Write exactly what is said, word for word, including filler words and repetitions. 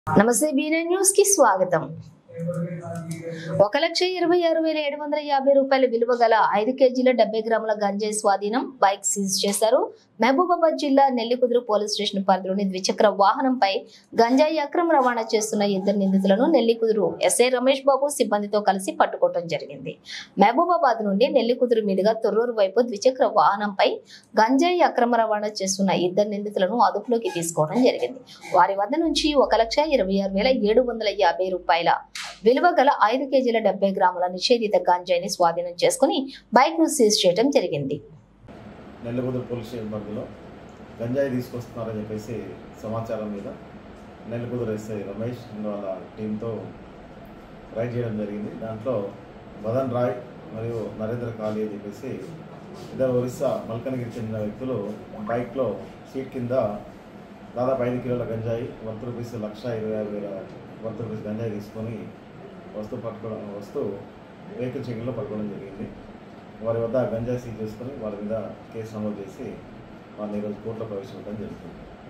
నమస్తే బీనై న్యూస్ కి స్వాగతం. ఒక లక్ష ఇరవై ఆరు వేల ఏడు వందల యాభై రూపాయల విలువ గల ఐదు కేజీల డెబ్బై గ్రాముల గంజాయి స్వాధీనం. బైక్ సీజ్ చేశారు. మహబూబాబాద్ జిల్లా నెల్లికుదురు పోలీస్ స్టేషన్ పరిధిలోని ద్విచక్ర వాహనంపై గంజాయి అక్రమ రవాణా చేస్తున్న ఇద్దరు నిందితులను నెల్లికుదురు ఎస్ఐ రమేష్ బాబు సిబ్బందితో కలిసి పట్టుకోవడం జరిగింది. మహబూబాబాద్ నుండి నెల్లికుదురు మీదుగా తొర్రూరు వైపు ద్విచక్ర వాహనంపై గంజాయి అక్రమ రవాణా చేస్తున్న ఇద్దరు నిందితులను అదుపులోకి తీసుకోవడం జరిగింది. వారి వద్ద నుంచి ఒక లక్ష ఇరవై ఆరు వేల ఏడు వందల యాభై రూపాయల విలువ గల ఐదు కేజీల డెబ్బై గ్రాముల నిషేధిత గంజాయిని స్వాధీనం చేసుకుని బైక్ ను సీజ్ చేయడం జరిగింది. నెల్లికుదురు పోలీస్ స్టేషన్ పరిధిలో గంజాయి తీసుకొస్తున్నారని చెప్పేసి సమాచారం మీద నెల్లికుదురు ఎస్ఐ రమేష్ వాళ్ళ టీంతో రైడ్ చేయడం జరిగింది. దాంట్లో మదన్ రాయ్ మరియు నరేంద్ర కాళీ అని చెప్పేసి ఇద్దరు ఒరిస్సా మల్కనగిరి చెందిన వ్యక్తులు బైక్లో సీట్ కింద దాదాపు ఐదు కిలోల గంజాయి వర్త్ రూపీస్ లక్ష ఇరవై ఆరు వేల వర్త్ రూపీస్ గంజాయి తీసుకొని వస్తూ పట్టుకోవడం వస్తూ వెహికల్ చెకింగ్లో పట్టుకోవడం జరిగింది. వారి వద్ద గంజాయి సీజ్ చేసుకొని వారి మీద కేసు నమోదు చేసి వారిని ఈరోజు కోర్టులో ప్రవేశపెట్టడం జరుగుతుంది.